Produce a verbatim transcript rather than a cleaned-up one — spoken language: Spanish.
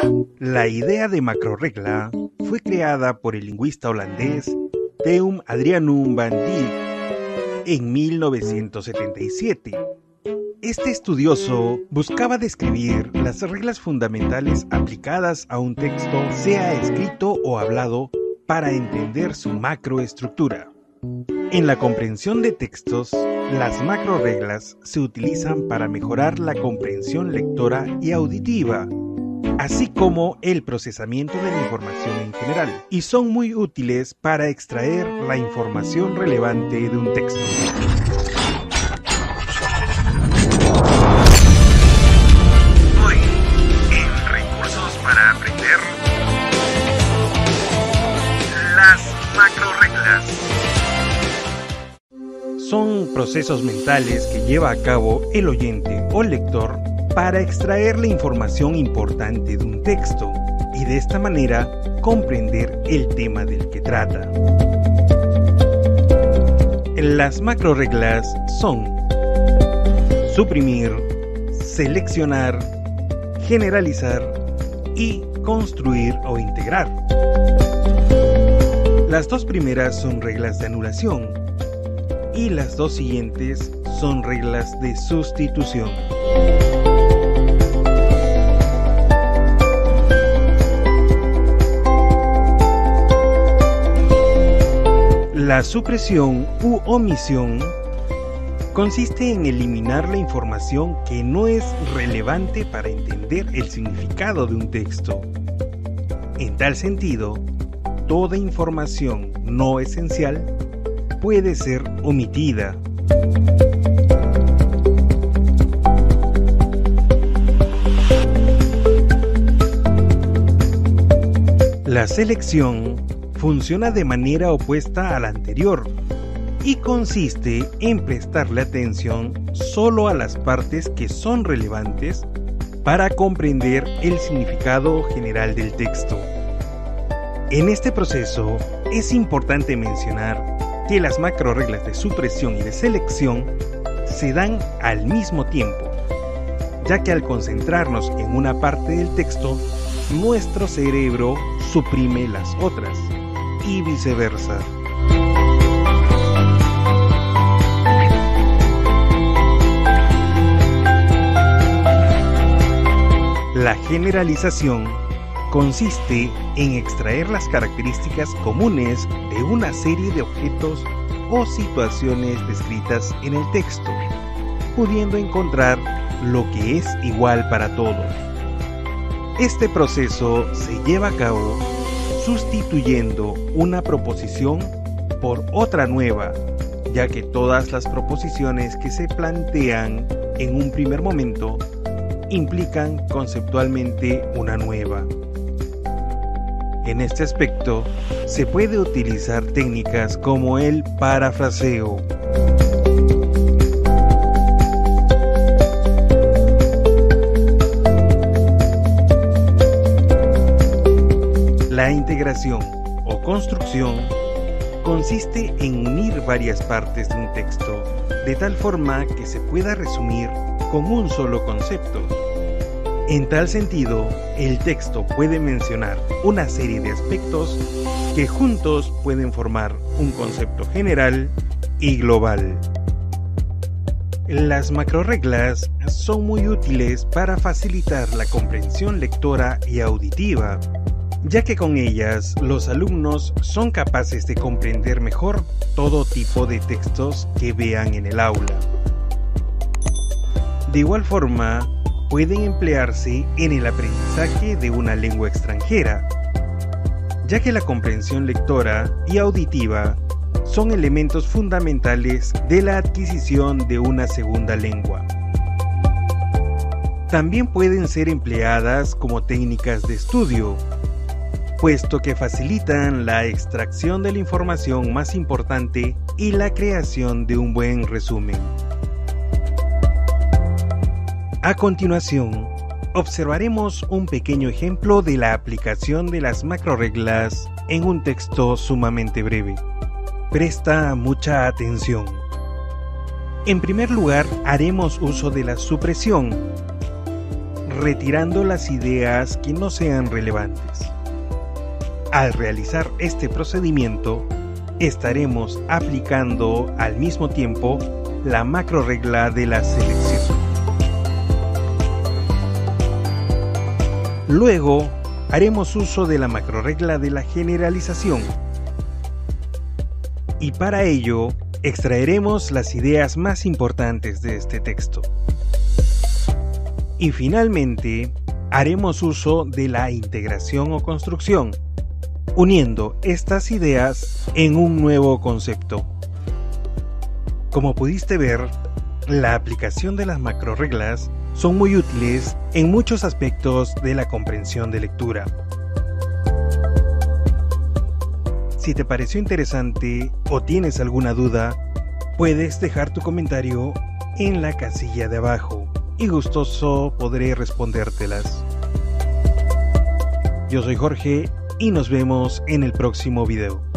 La idea de macrorregla fue creada por el lingüista holandés Teun Adrianum van Dijk en mil novecientos setenta y siete. Este estudioso buscaba describir las reglas fundamentales aplicadas a un texto, sea escrito o hablado, para entender su macroestructura. En la comprensión de textos, las macrorreglas se utilizan para mejorar la comprensión lectora y auditiva, así como el procesamiento de la información en general, y son muy útiles para extraer la información relevante de un texto. Hoy, en Recursos para Aprender, las macrorreglas. Son procesos mentales que lleva a cabo el oyente o lector para extraer la información importante de un texto y de esta manera comprender el tema del que trata. Las macrorreglas son suprimir, seleccionar, generalizar y construir o integrar. Las dos primeras son reglas de anulación y las dos siguientes son reglas de sustitución. La supresión u omisión consiste en eliminar la información que no es relevante para entender el significado de un texto. En tal sentido, toda información no esencial puede ser omitida. La selección funciona de manera opuesta a la anterior y consiste en prestarle atención solo a las partes que son relevantes para comprender el significado general del texto. En este proceso es importante mencionar que las macrorreglas de supresión y de selección se dan al mismo tiempo, ya que al concentrarnos en una parte del texto, nuestro cerebro suprime las otras, y viceversa. La generalización consiste en extraer las características comunes de una serie de objetos o situaciones descritas en el texto, pudiendo encontrar lo que es igual para todos. Este proceso se lleva a cabo sustituyendo una proposición por otra nueva, ya que todas las proposiciones que se plantean en un primer momento implican conceptualmente una nueva. En este aspecto, se puede utilizar técnicas como el parafraseo. La integración o construcción consiste en unir varias partes de un texto de tal forma que se pueda resumir con un solo concepto. En tal sentido, el texto puede mencionar una serie de aspectos que juntos pueden formar un concepto general y global. Las macrorreglas son muy útiles para facilitar la comprensión lectora y auditiva, ya que con ellas los alumnos son capaces de comprender mejor todo tipo de textos que vean en el aula. De igual forma, pueden emplearse en el aprendizaje de una lengua extranjera, ya que la comprensión lectora y auditiva son elementos fundamentales de la adquisición de una segunda lengua. También pueden ser empleadas como técnicas de estudio, puesto que facilitan la extracción de la información más importante y la creación de un buen resumen. A continuación, observaremos un pequeño ejemplo de la aplicación de las macrorreglas en un texto sumamente breve. Presta mucha atención. En primer lugar, haremos uso de la supresión. retirando las ideas que no sean relevantes. Al realizar este procedimiento, estaremos aplicando al mismo tiempo la macroregla de la selección. Luego, haremos uso de la macroregla de la generalización. Y para ello, extraeremos las ideas más importantes de este texto. Y finalmente, haremos uso de la integración o construcción, uniendo estas ideas en un nuevo concepto. Como pudiste ver, la aplicación de las macroreglas son muy útiles en muchos aspectos de la comprensión de lectura. Si te pareció interesante o tienes alguna duda, puedes dejar tu comentario en la casilla de abajo y gustoso podré respondértelas. Yo soy Jorge y nos vemos en el próximo video.